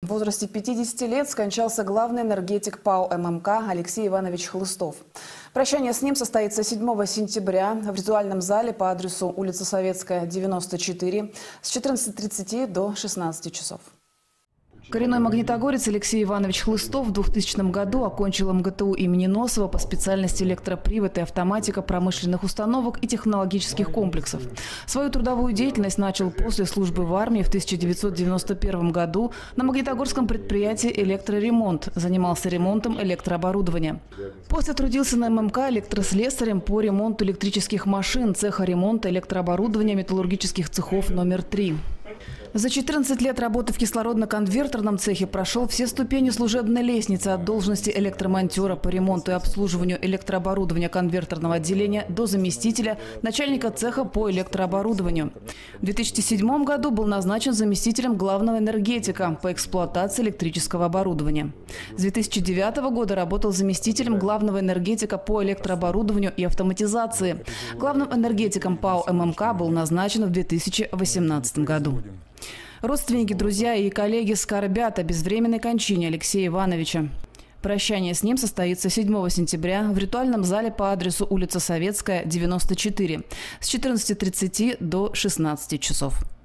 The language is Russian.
В возрасте 50 лет скончался главный энергетик ПАО ММК Алексей Иванович Хлыстов. Прощание с ним состоится 7 сентября в ритуальном зале по адресу улица Советская, 94 с 14:30 до 16 часов. Коренной магнитогорец Алексей Иванович Хлыстов в 2000 году окончил МГТУ имени Носова по специальности электропривод и автоматика промышленных установок и технологических комплексов. Свою трудовую деятельность начал после службы в армии в 1991 году на магнитогорском предприятии «Электроремонт». Занимался ремонтом электрооборудования. После трудился на ММК электрослесарем по ремонту электрических машин, цеха ремонта электрооборудования металлургических цехов номер 3. За 14 лет работы в кислородно-конвертерном цехе прошел все ступени служебной лестницы от должности электромонтера по ремонту и обслуживанию электрооборудования конвертерного отделения до заместителя начальника цеха по электрооборудованию. В 2007 году был назначен заместителем главного энергетика по эксплуатации электрического оборудования. С 2009 года работал заместителем главного энергетика по электрооборудованию и автоматизации. Главным энергетиком ПАО ММК был назначен в 2018 году. Родственники, друзья и коллеги скорбят о безвременной кончине Алексея Ивановича. Прощание с ним состоится 7 сентября в ритуальном зале по адресу улица Советская, 94 с 14:30 до 16 часов.